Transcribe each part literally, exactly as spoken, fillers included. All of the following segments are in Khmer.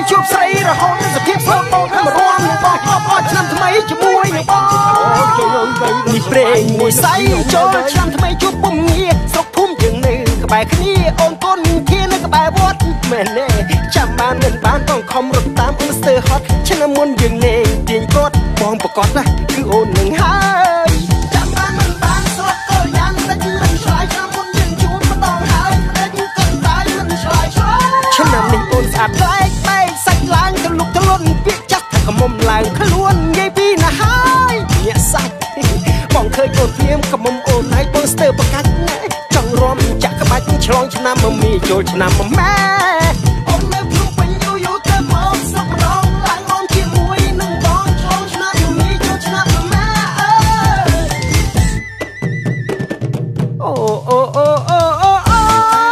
ជួបស្រីរហូតដល់សភាពស្លូតបងទៅរំបងអបអរឆ្នាំថ្មីជាមួយនឹងបងនេះព្រេងមួយសៃចូលឆ្នាំថ្មីជួបពុំងារស្រុកភូមិយើងនៅក្បែរគ្នាអូនកូនគ្នានៅក្បែរវត្តមែនទេចាំបានមិនបានបងខំរត់តាមអ៊ីនស្ទើហត់ឆ្នាំមុនយើងលេងទាញគាត់បងប្រកាសណាគឺអូននឹងហើយចាំបានមិនបានស្រុកកូនយ៉ាងតែគឺមិនឆ្លើយឆ្នាំមុនយើងជួបម្ដងហើយតែគឺកណ្ដាលមិនឆ្លើយឆ្លើយឆ្នាំនេះអូនស្អាតប្លែកបែកសាច់ឡើងទៅលុកទៅលន់ពាក្យចាស់ថាកមុំឡើងខ្លួននិយាយពីណាហើយញាក់សាច់បងឃើញអូនព្រាមកមុំអូនហើយបងស្ទើប្រកាច់ចង់រំចាក់ក្បាច់ឆ្លងឆ្នាំមមីចូលឆ្នាំម៉ែអូននៅភ្នំពេញយូរយូរទៅមកសុខម្ដងឡើងអូនជាមួយនឹងបងឆ្លងឆ្នាំមមីចូលឆ្នាំម៉ែអូអូអូអូអូអូ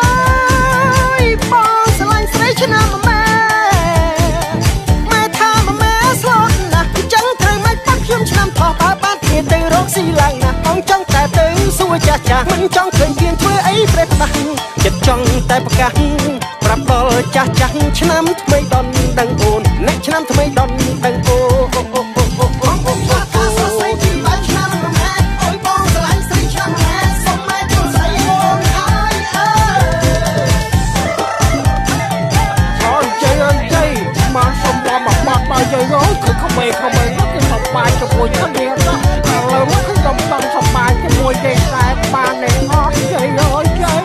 បងស្រឡាញ់ស្រីឆ្នាំម៉ែម៉ែថាម៉ែស្លូតណាស់ចឹងត្រូវមិនបាត់ខ្ញុំឆ្នាំថោះបើបានគ្នាទៅរកស៊ីឡើងណាបងចង់តែទៅសួរចាស់ចាស់មិនចង់ឃើញទៀនធ្វើអីប្រេះដាស់ចិត្តចង់តែប្រកាសប្រាប់ដល់ចាស់ចាស់ឆ្នាំថ្មីដនដឹងអូនអ្នកឆ្នាំថ្មីដនដឹងអូអូអូអូអូអូអូអូស្រីពីបាច់ឆ្នាំម៉ែអូយបងស្រឡាញ់ស្រីឆ្នាំម៉ែសុំម៉ែចូលស្រីអូនហើយអើអូនជ័យអូនជ័យមកសុំបងមកបាត់បើជ័យអូនគឺក្មេងក្មេងគឺសប្បាយជាមួយគ្នាណាឥឡូវមកគឺកំពុងសប្បាយជាមួយគេតែបានតែអត់ជ័យអូនជ័យ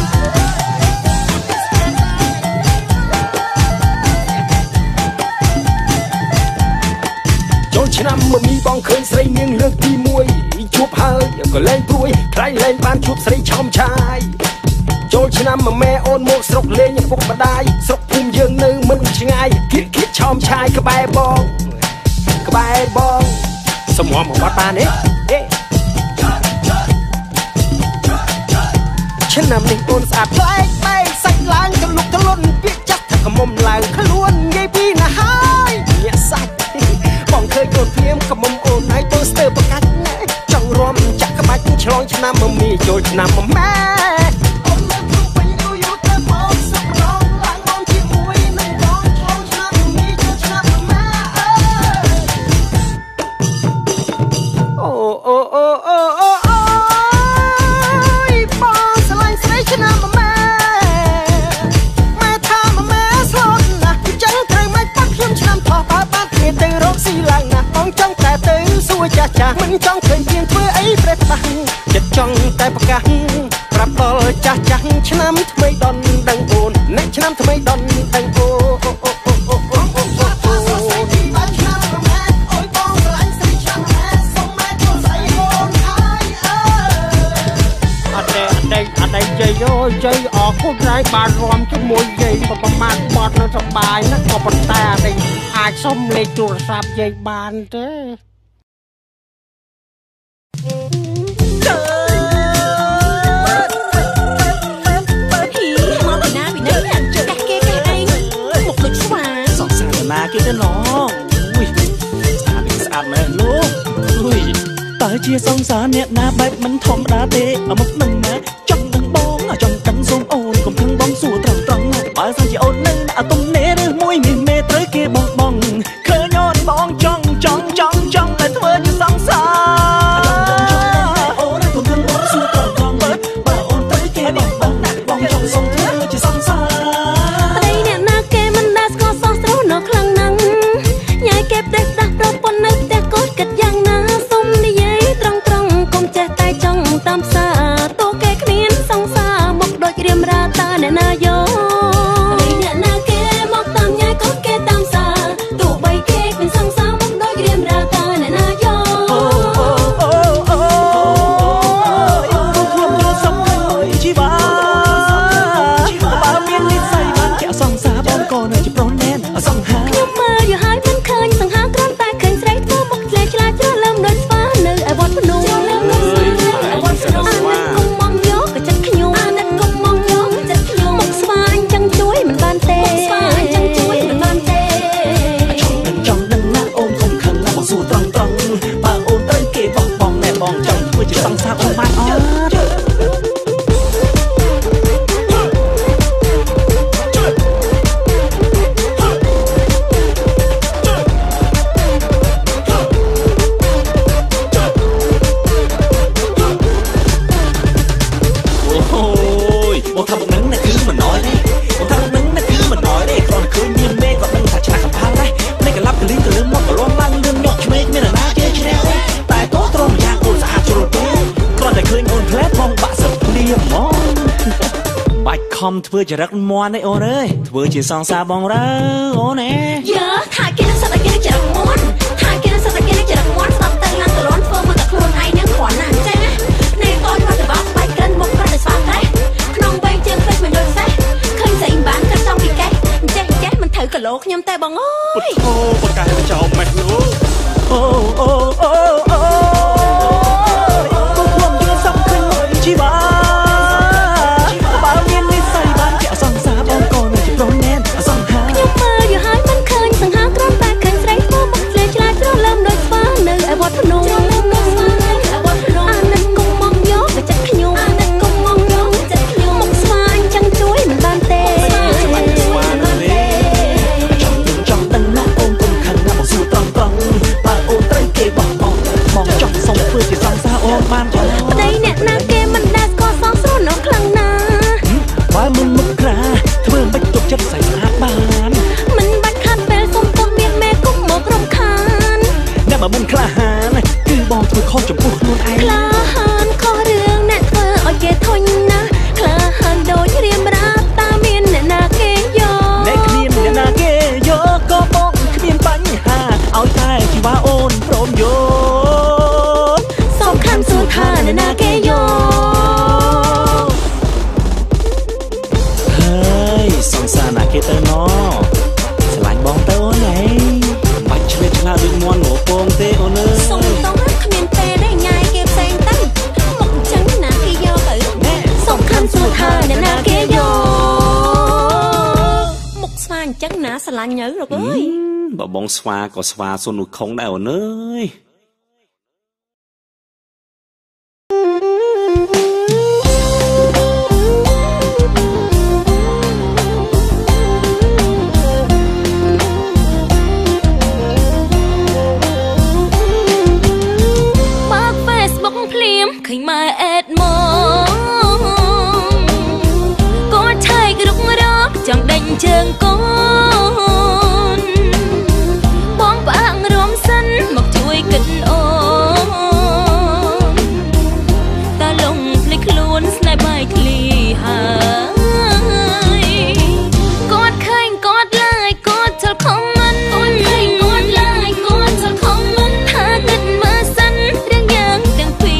ឆ្នាំមមីបងឃើញស្រីនាងលើកទីមួយជួបហើយក៏លែងព្រួយខ្លាញ់លែងបានជួបស្រីឆោមឆាយចូលឆ្នាំម៉ែអូនមកស្រុកលេងឪពុកម្ដាយស្រុកភូមិយើងនៅមិនឆ្ងាយគៀកគៀកឆោមឆាយក្បែរបងក្បែរបងសំងំមកបាត់បានទេឆ្នាំនេះអូនស្អាតប្លែកបែកសាច់ឡើងទៅលុកទៅលន់ពាក្យចាស់ថាកមុំឡើងខ្លួននិយាយពីណាហើយញាក់សាច់បងឃើញអូនព្រាមកមុំអូនហើយបងស្ទើប្រកាច់ចង់រំចាក់ក្បាច់ឆ្លងឆ្នាំមមីចូលឆ្នាំម៉ែអូននៅភ្នំពេញយូរយូរទៅមកសុខម្ដងឡើងបងជាមួយនឹងបងឆ្លងឆ្នាំមមីចូលឆ្នាំម៉ែអូអូអូអូអូអូបងស្រឡាញ់ស្រីឆ្នាំម៉ែម៉ែថាម៉ែស្លូតណាស់ចឹងត្រូវមិនបាត់ខ្ញុំឆ្នាំថោះបើបានគ្នាទៅរកស៊ីឡើងណាបងចង់តែទៅសួរចាស់ចាស់មិនចង់ឃើញទៀនធ្វើអីប្រេះដាស់ចិត្តចង់តែប្រកាសប្រាប់ដល់ចាស់ចាស់ឆ្នាំថ្មីដនដឹងអូនអ្នកឆ្នាំថ្មីដនដឹងអូអូអូអូអូអូអូអូអត់ទេជ័យអូជ័យអរគុណហើយបានរួមជាមួយយាយក៏ប្រមាណបត់នៅសប្បាយណាស់ក៏ប៉ុន្តែអត់អាចសុំលេខទូរស័ព្ទយាយបានទេគេទៅណងอุ้ยស្អាតស្អាតមែនលោកอุ้ยតើជាសង្សារអ្នកណាបែបមិនធម្មតាទេមកនឹងណាចង់នឹងបងចង់កាន់សូមអូនកុំខឹងបងសួរត្រង់ត្រង់បើសិនជាអូននឹងដាក់ទំនេរឬមួយនេះមេត្រូវគេបងបងឃើញអូនបងចង់ចង់ចង់ចង់តែធ្វើជាសង្សារអូនកុំខឹងបងសួរត្រង់ត្រង់បើអូនត្រូវគេបងបងដាក់បងចង់សូមធ្វើជាសង្សារតែអ្នកណាគេមិនដែលស្គាល់សោះស្រូវនៅខ្លាំងណាស់ញ៉ៃគេផ្ដេសដាស់ប្រពន្ធនៅផ្ទះកូនគិតយ៉ាងណាសុំនិយាយត្រង់ត្រង់កុំចេះតែចង់តាមផ្សារតោះគេគ្មានសង្សារមកដូចរៀមរាតាអ្នកណាយោអ្នកណា khom thưa chỉ rắc mòn đấy ô ơi thưa chỉ song xa bong ra ô nè nhớ thà kia nó sao ta kia nó chỉ rắc mòn thà kia nó sao ta kia nó chỉ rắc mòn sao ta làm từ lón phơ mà ta khuôn ai nắng khoản nàng trái này con mà từ bóc bay cân một con từ xoa cái nong bay chân phết mình đôi say khơi dậy bán cân trong bị cái chết chết mình thử cả lỗ nhâm tay bằng ơi ô bạc cái nó chào mẹ nữa ô ô ô ô cô buông chưa xong khơi ngồi chi ba bao nhiêu đi say bán kẹo song xa bong con này chỉ rôn nén song ha nhung mơ vừa hai mình khơi song ha con ta khơi say phố bạc lê chai trâu lâm đôi phá nơi ai vót phun nung anh nên cùng mong gió về chất nhung anh nên cùng mong gió về chất nhung một xoa anh chăn chuối mình ban tê trong tân nát ôm cùng khăn nằm một xu tròn tròn bà ôm tay kề bỏ bỏ mong trong sông phương chỉ song xa ôm ban đây nè na kê mình đã có sóng số nó khăng na baมึงมึกราเธอไม่จบจัดใส่อาบานมันบัดคันเบลส่งตัวเมียแม่กุ๊กหมกรำคาญน่ามามึงคลาหานคือบองเธอข้อจมพูดนู่นไอ้คลาหานข้อเรื่องแน่เธอเอาเกทนนะคลาหานโดยเรียมรับตาเมียนแน่นาเกยอแน่เมียนแน่นาเกยอก็บอกเมียนปัญหาเอาใจที่ว่าโอนพร้อมโยสองคำสุดท้ายแน่นาเกยอสองสานาเกเตอร์นอสลายบองเตอร์ไงบัดเฉลยชนะด้วยมวนหัวโป่งเตอเนอส่งต้องรักขมิ้นเตะได้ไงเก็บแสงตั้งหมกจังนาเกยอตื่นสองคำสุดท้ายแน่นาเกยอหมกสวานจังนาสลายเยอะหรอกเอ้ยบ่บองสวาก็สวาส่วนหนุคงได้เอาเนยขยมาแอดมองก็ใช่กระดุกรักจังเด่นเชิงก้นบ้องปางรวมสันมาช่วยกันโอนตาลงพลิกล้วนสไนใบทลีหายกอดใครกอดลายกอดเธอของมันกอดใครกอดลายกอดเธอของมันถ้าเกิดมาสันเรื่องยังดังปี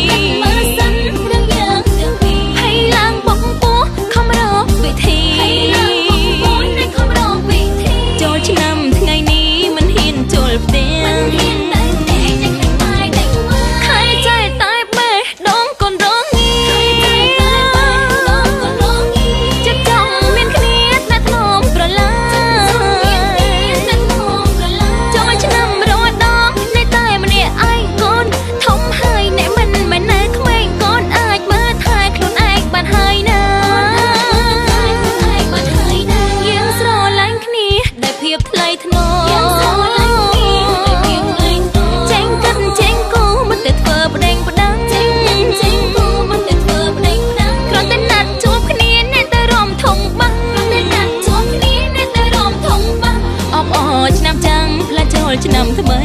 จะนำทำไม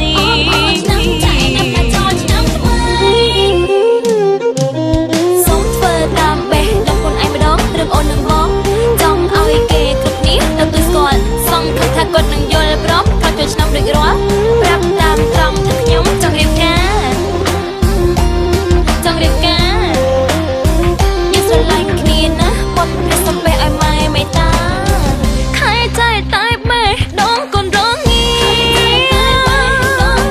สงเฟอร์ตามเบะลำคนไอ้มาดอกเรื่องโอนหนึ่งบ้องจ้องเอาไอ้เกย์กลุ่มนี้เราตัวสกอตส่องคัดทักกดหนึ่งโยนแล้วพร้อมเขาจะนำเรื่องร้อนปรับตามตรองทักยมจ้องเรียบกันจ้องเรียบกันยังสลายคลีนนะบนเพลสเปย์ไอ้ไม่ไม่ตาใครใจตายเบะดองคนร้องงี้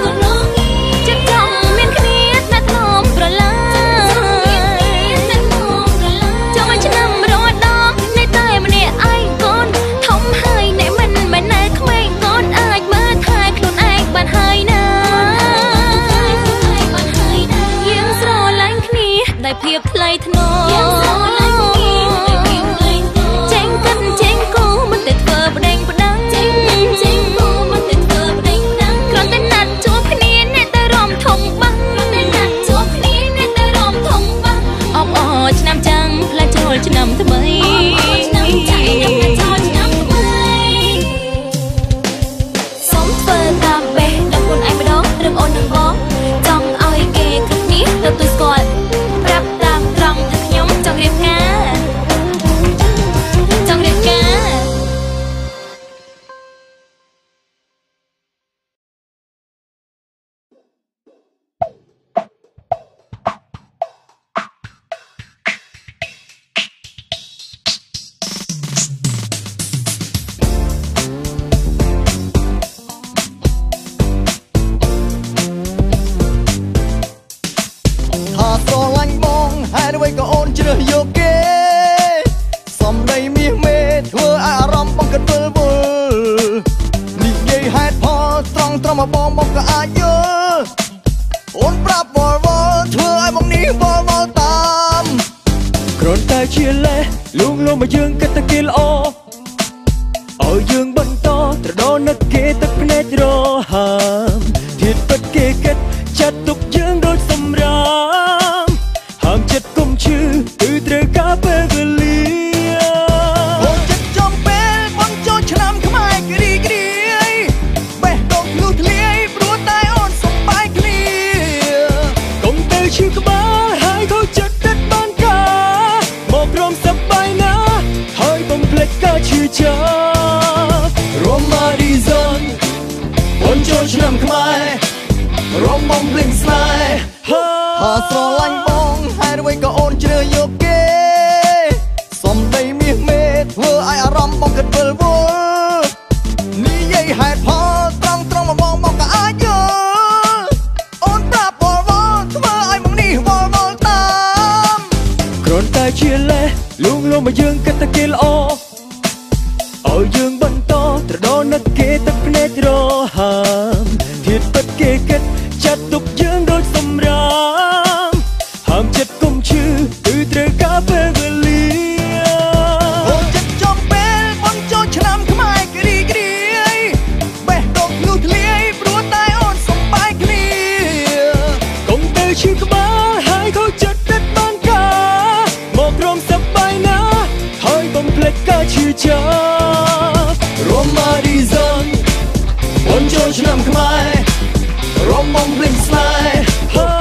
ត្រង់មកបងមកក៏អាចយល់អូនប្រាប់វល់វល់ធ្វើឲ្យមកនេះវល់វល់តាមគ្រាន់តែជាលេសលួងលោមមកយើងគិតតែគេល្អឲ្យយើងបន្តត្រដោនឹកគេទឹកភ្នែករហាមធាតុពិតគេគិតចាត់ទុកយើងដូចសម្រាមហាមចិត្តគុំឈឺគឺត្រូវការពេលវេលាអូនចិត្តចំពេលបងចូលឆ្នាំខ្មែរគ្រីគ្រីបេះដូងធ្លុះធ្លាយព្រោះតែអូនសុំបាយគ្នាកុំទៅឈឺក្បាលហើយខូចចិត្តដិតបានការមកព្រមសប្បាយណាហើយបំភ្លេចការឈឺចាប់Roma Dizon អូនចូលឆ្នាំខ្មែររំបំភ្លេងស្នេហ៍ហាស្រឡាញ់បងហើយអ្វីក៏អូនជ្រើសយកគេសំដីមាសមេធ្វើឲ្យអារម្មណ៍បងគិតវិលវល់និយាយហេតុផលត្រង់ត្រង់មកបងមកក៏អាចយល់អូនប្រាប់វល់វល់ធ្វើឲ្យមកនេះវល់វល់តាមគ្រាន់តែជាលេសលួងលោមមកយើងគិតតែគេល្អឲ្យយើងបន្តត្រដោនឹកគេទឹកភ្នែករហាមធាតុពិតគេគិតចាត់ទុកយើងដូចសម្រាមហាមចិត្តគុំឈឺគឺត្រូវការពេលវេលាអូនចិត្តចំពេលបងចូលឆ្នាំខ្មែរគ្រីគ្រីបេះដូងធ្លុះធ្លាយព្រោះតែអូនសុំបាយគ្នាកុំទៅឈឺក្បាលហើយខូចចិត្តដិតបានការមកក្រុមសប្បាយណាហើយបំភ្លេចការឈឺចាប់Roma Dizon អូនចូលឆ្នាំខ្មែររំបំភ្លេងស្នេហ៍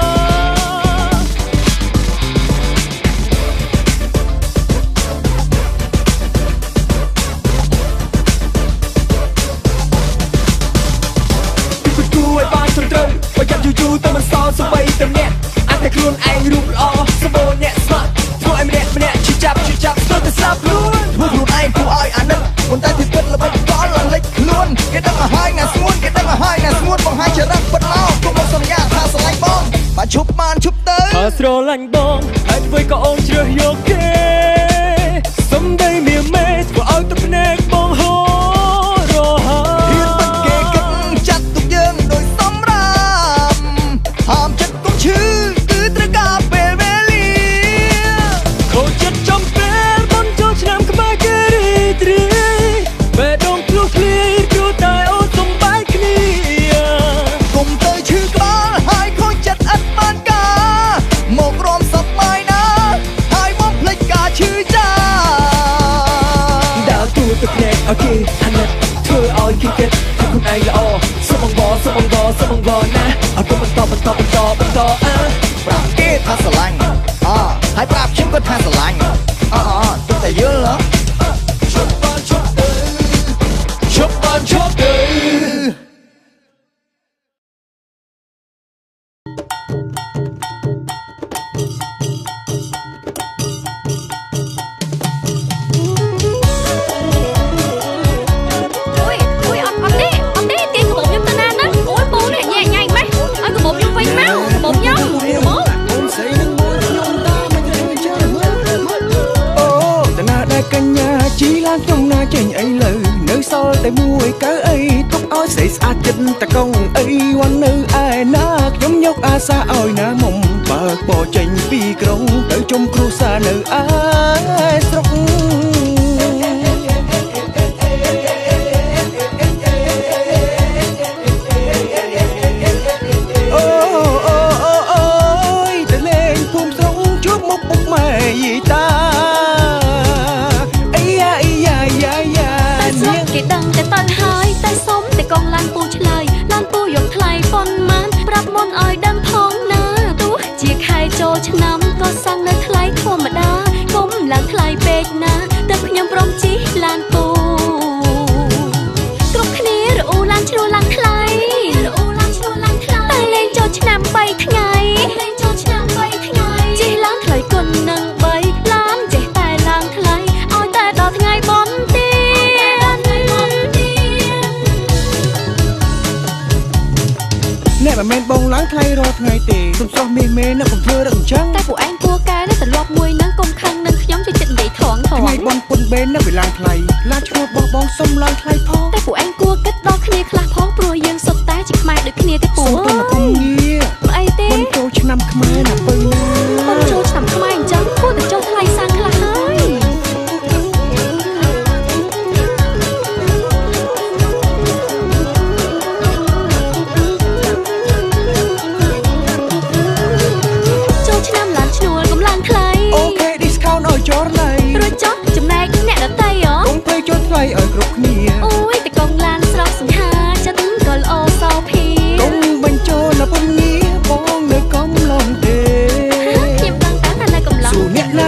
គួរឲ្យបានត្រឹមត្រូវបើយ៉ាប់យូរយូរទៅមិនសល់សំបីតែម្នាក់អាចតែខ្លួនឯងរូបល្អសម្បូរអ្នកស្មាត់ធ្វើឲ្យម្នាក់ម្នាក់ជិះចាប់ជិះចាប់ស្ទើរតែស្លាប់ខ្លួនធ្វើខ្លួនឯងគួរឲ្យអាណិតប៉ុន្តែទីពិតល្បិចកលលិចខ្លួនគេដឹងឲ្យហើយណាស្ងួនគេដឹងឲ្យហើយណាស្ងួនបង្ហាញចរិតពិតមកគុំមកសន្យាថាស្រឡាញ់បងបើឈប់បានឈប់ទៅថាស្រឡាញ់បងហើយធ្វើក៏អូនជ្រើសយកគេសំដីមានមេធ្វើឲ្យទឹកភ្នែកបងហូររហារៀនពិតគេគិតចាត់ទុកយើងដោយសម្រាមហាមចិត្តកុំឈឺគឺត្រូវការពេលវេលាខូចចិត្តចំពេលបងចូលឆ្នាំខ្មែរគេរីទ្រីបេះដូងធ្លុះធ្លាយព្រោះតែអូនសុំបាយគ្នាកុំទៅឈឺក្បាលហើយខូចចិត្តអត់បានការមករំសប្បាយណាហើយបំភ្លេចការឈឺចាប់ដើរទូទឹកភ្នែកឲ្យគេអាណិតធ្វើឲ្យគេគិតថាខ្លួនឯងល្អសុំអង្វរសុំអង្វរសុំអង្វរណាឲ្យទៅបន្តបន្តបន្តបន្តអើប្រាប់គេថាស្រឡាញ់អហើយប្រាប់ខ្ញុំក៏ថាស្រឡាញ់អអទុកតែយល់ហ៎ជប់បានជប់ទៅជប់បានជប់ទៅខ្ញុំណាចេញអីលើនៅសល់តែមួយកៅអីទុកឲ្យស្អីស្អាតចិត្តតកងអីវ៉ាន់នៅឯណាខ្ញុំយកអាសាឲ្យណាមុំបើកបោចេញពីក្រុងទៅជុំគ្រួសារនៅឯស្រុកអូអូអូអូយទៅលេងភូមិស្រុកជួបមុខពុកម៉ែយីតាគេដឹងតែតើហើយតែសុំតែកងឡានពូឆ្លើយឡានពូយកថ្លៃប៉ុន្មានប្រាប់មុនឲ្យដឹងផងណាទោះជាខែចូលឆ្នាំក៏សង់នៅថ្លៃធម្មតាកុំឡើងថ្លៃពេកណាតែខ្ញុំព្រមជិះឡានពូគ្រប់គ្នារអ៊ូឡានឈ្នួលឡើងថ្លៃរអ៊ូឡានឈ្នួលឡើងថ្លៃតែលេងចូលឆ្នាំបីថ្ងៃលេងចូលឆ្នាំបីថ្ងៃជិះឡើងថ្លៃគុណនឹងបីឡានចេះតែឡើងថ្លៃឲ្យតែដល់ថ្ងៃបុណ្យអ្នកមិនមែនបងឡើងថ្លៃរាល់ថ្ងៃទេសុំសោះមេមេនៅកុំធ្វើរឹកអញ្ចឹងតែពួកឯងគួរកែនៅទម្លាប់មួយនឹងកុំខឹងនឹងខ្ញុំជួយចិត្តនិយាយថងថងថ្ងៃបងពុនបេននៅវាឡើងថ្លៃឡានឈ្នួលបោះបងសុំឡើងថ្លៃផងតែពួកឯងគួរគិតដល់គ្នាខ្លះផងព្រោះយើងសុទ្ធតែជា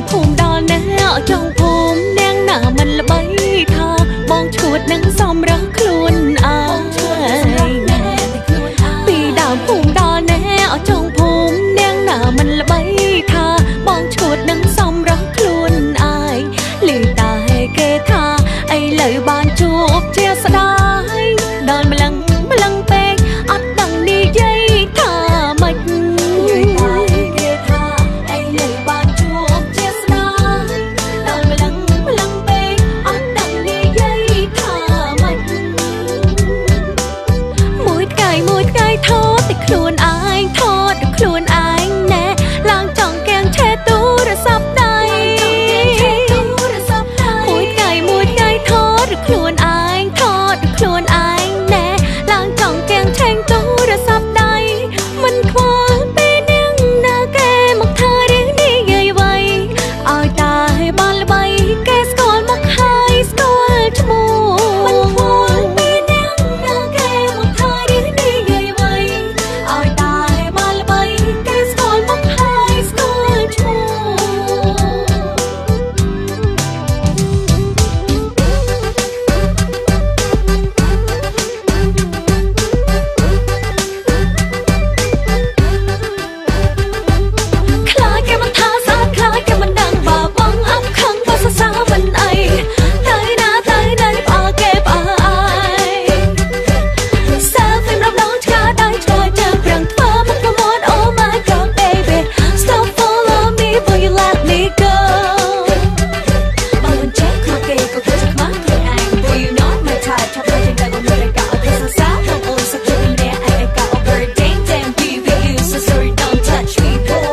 ភូមិដល់ណាចង់ភូមិនាងណាមិនល្បីថាបងឈួតនឹងសំរះខ្លួនអើយពីដើមភូមិដល់ណាចង់ភូមិនាងណាមិនល្បីថាបងឈួតនឹងសំរះខ្លួនអើយលឺតែគេថាឥឡូវបានជួបជាស្ដាយដល់ម្លឹងម្លឹងពេកអត់ដឹងនិយាយថាម៉េចគេថាឥឡូវបានជួបជាស្ដាយដល់ម្លឹងម្លឹងពេកអត់ដឹងនិយាយថាម៉េចមួយថ្ងៃមួយថ្ងៃថតតែខ្លួនឯងថតតែខ្លួនឯងណែឡើងចង់កៀងឆេទូរស័ព្ទដៃមួយថ្ងៃមួយថ្ងៃថតតែខ្លួនឯងថតតែខ្លួនឯងណែឡើងចង់កៀងឆេងទូរស័ព្ទដៃមិនខ្វល់ពេលនាងណាគេមកថារឿងនេះយាយវ័យឲ្យតែបានល្បីគេស្គាល់មកហើយស្គាល់ឈ្មោះមិនខ្វល់ពេលនាងណាគេមកថារឿងនេះយាយវ័យឲ្យតែបានល្បីគេស្គាល់មកហើយស្គាល់ឈ្មោះខ្លាចគេមិនថាស្អាតខ្លាចគេមិនដឹងបើបងអប់ខឹងបើសរសើរមិនអីទៅណាទៅណាផ្អើគេផ្អើអើយ Selfie ម្ដងឆ្កាដៃឆ្កាជើងប្រឹងធ្វើមុខប្រមាត់ Oh my god baby Stop follow me before you let me go បើមិនចេះខ្លាចគេក៏ធ្វើជាខ្មាស់ខ្លួនឯង Boy you not my type ឆាប់ទៅចេញទៅមិនได้កោអត់សរសើរក្នុងអូនសក្តិម្នាក់ឯងកោ Over day damn be with you so sorry don't touch me boy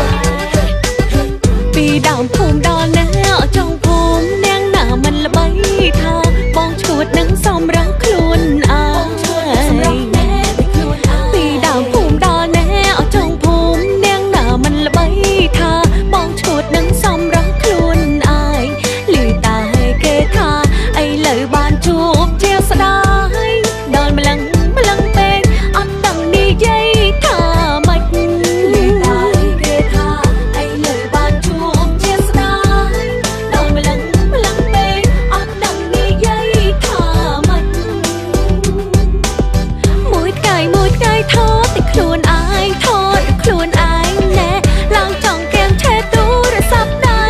ពីដើមភូមិដល់ណាចង់ភូមិនាងណាមិនល្បីថាបងឈួតនឹងសំរះខ្លួនអើយពីដើមភូមិដល់ណាចង់ភូមិនាងណាមិនល្បីថាបងឈួតនឹងសំរះខ្លួនអើយលឺតែគេថាឥឡូវបានជួបជាស្ដាយដល់ម្លឹងម្លឹងពេកអត់ដឹងនិយាយថាម៉េចលឺតែគេថាឥឡូវបានជួបជាស្ដាយដល់ម្លឹងម្លឹងពេកអត់ដឹងនិយាយថាម៉េចមួយថ្ងៃមួយថ្ងៃថតតែខ្លួនឯងថតតែខ្លួនឯងណែឡើងចង់កៀងឆេទូរស័ព្ទដៃ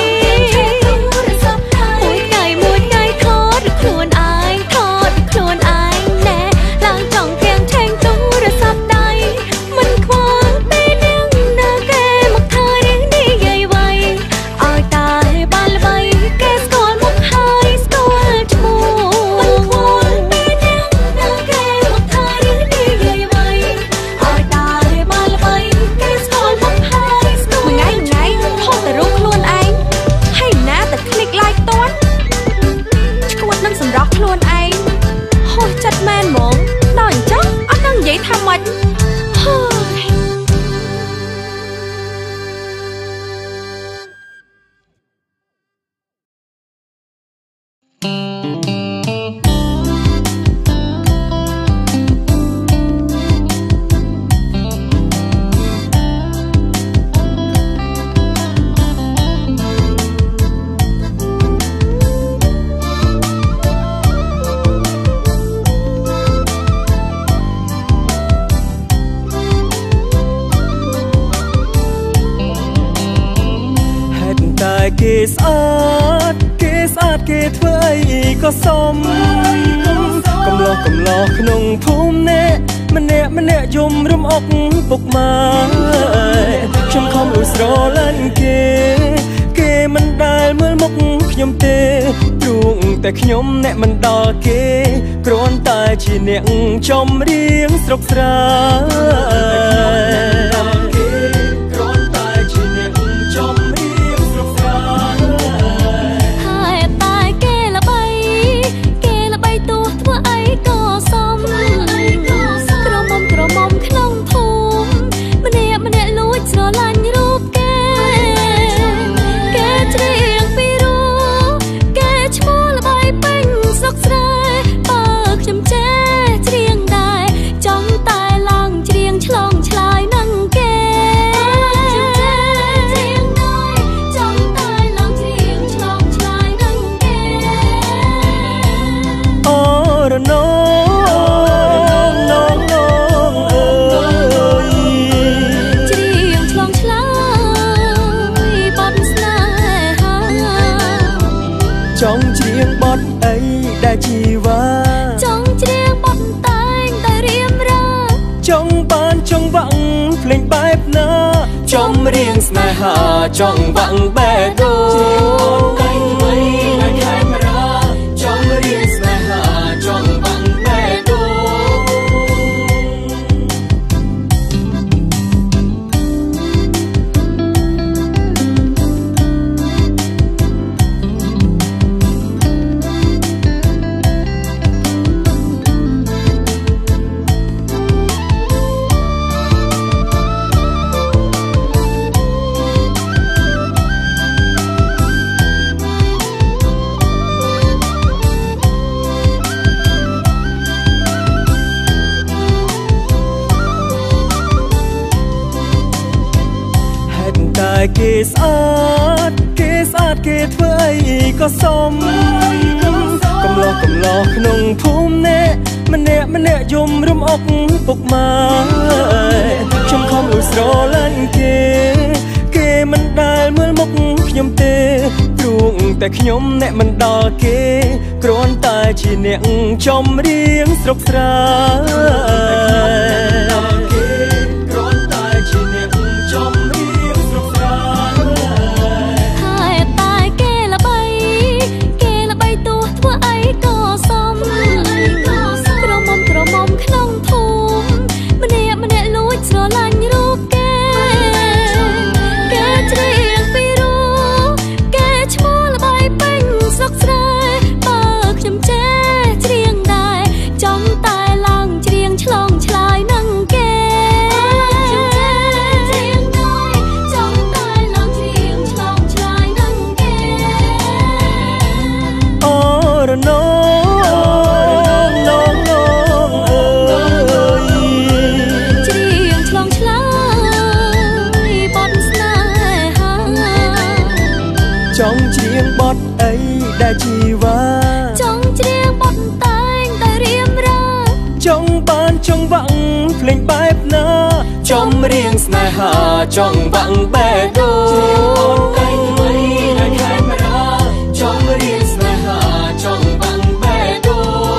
មួយថ្ងៃមួយថ្ងៃថតតែខ្លួនឯងថតតែខ្លួនឯងណែឡើងចង់កៀងឆេងទូរស័ព្ទដៃមិនខ្វល់ពេលនាងណាគេមកថារឿងនេះយាយវ័យឲ្យតែបានល្បីគេស្គាល់មកហើយស្គាល់ឈ្មោះមិនខ្វល់ពេលនាងណាគេមកថារឿងនេះយាយវ័យឲ្យតែបានល្បីគេស្គាល់មកហើយស្គាល់ថ្ងៃថ្ងៃថតតែរូបខ្លួនឯងហើយណាតែคลิก like តន់ឈួតនឹងសម្រស់ខ្លួនឯងហោះចិត្តមែនហ្មងដល់អញ្ចឹងអត់ដឹងនិយាយថាម៉េចហើយគេស្អាតគេស្អាតគេធ្វើអីក៏សមកំឡោះកំឡោះក្នុងភូមិនេះម្នាក់ម្នាក់យំរំអុកពុកម៉ែខ្ញុំខំលួចស្រឡាញ់គេគេមិនដែលមើលមុខខ្ញុំទេទ្រូងតែខ្ញុំអ្នកមិនដល់គេគ្រាន់តែជាអ្នកចំរៀងស្រុកស្រែឆ្លងឆ្លើយនឹងគេរៀងស្នេហាចង់បាំងបេះដូងដៃថ្មីនៅខេមរាចង់រៀងស្នេហាចង់បាំងបេះដូងគេស្អាតគេស្អាតគេធ្វើអីក៏សមកំឡោះកំឡោះក្នុងភូមិនេះម្នាក់ម្នាក់យំរំអុកពុកម៉ែខ្ញុំខំលួចស្រឡាញ់គេគេមិនដែលមើលមុខខ្ញុំទេព្រោះតែខ្ញុំអ្នកមិនដល់គេគ្រាន់តែជាអ្នកចំរៀងស្រុកស្រែរៀងស្នេហាចង់បាំងបេះដូងដៃថ្មីនៅខេមរាចង់រៀងស្នេហាចង់បាំងបេះដូ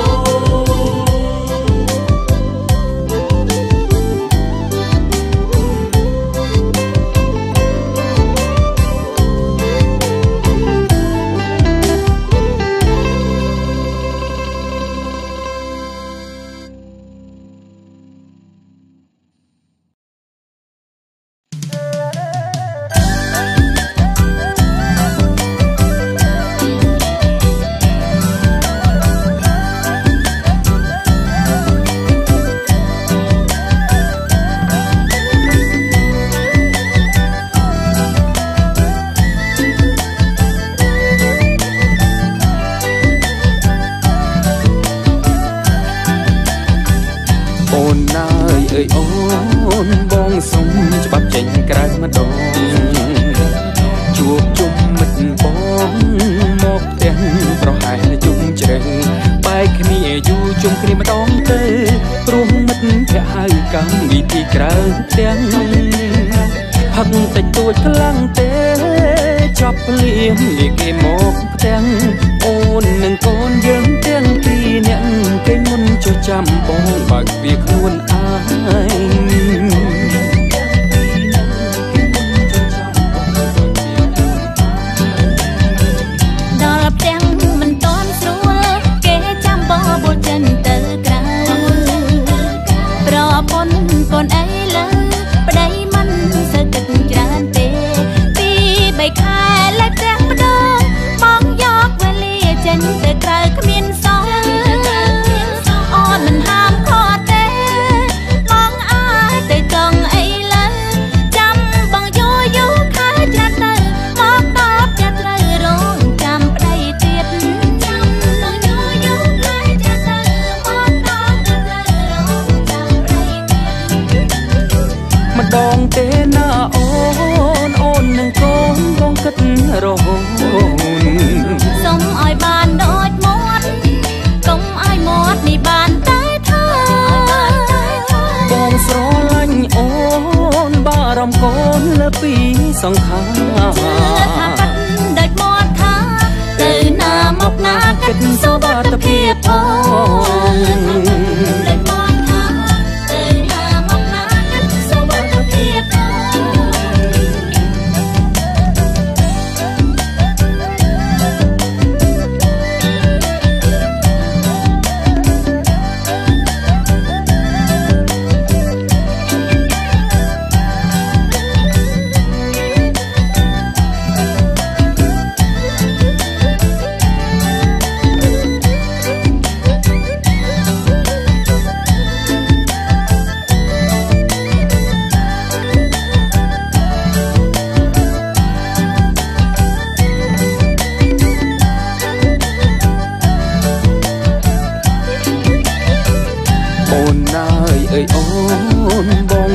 សង្ខារដូចមាត់ថាទៅណាមកណាគិតសុវត្ថិភាពផងដូចមាត់ថាទៅណាមកណាគិតសុវត្ថិភាពផង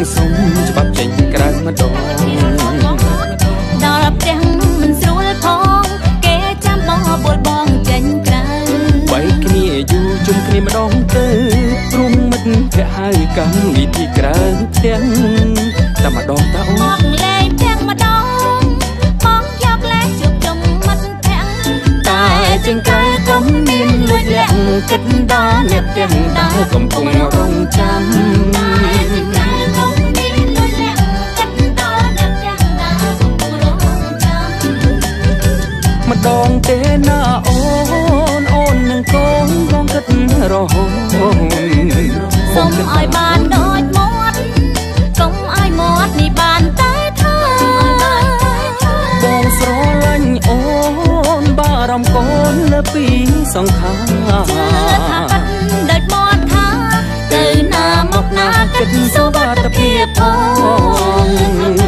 សុំច្បាប់ចេញក្រៅម្ដងដល់ផ្ទះមិនស្រួលផងគេចាំបងបួលបងចេញក្រៅបីគ្នាយូរជុំគ្នាម្ដងទៅព្រមមិត្តភក្តិហៅកម្មវិធីក្រៅផ្ទះតែម្ដងតើអូនមកលេងផ្ទះម្ដងបងយកលេងជួបជុំមិត្តភក្តិតែចេញក្រៅកុំមានលួចលាក់គិតដល់អ្នកផ្ទះដែលកំពុងរងចាំម្ដងទេណាអូនអូននឹងកូនរងគិតរហូតសូមឲ្យបានដូចមាត់កុំឲ្យមាត់នេះបានតែថាបងស្រឡាញ់អូនបារម្ភកូនលើពីសង្ខារជឿថាកាត់ដូចមាត់ថាទៅណាមកណាគិតសុវត្ថិភាពផង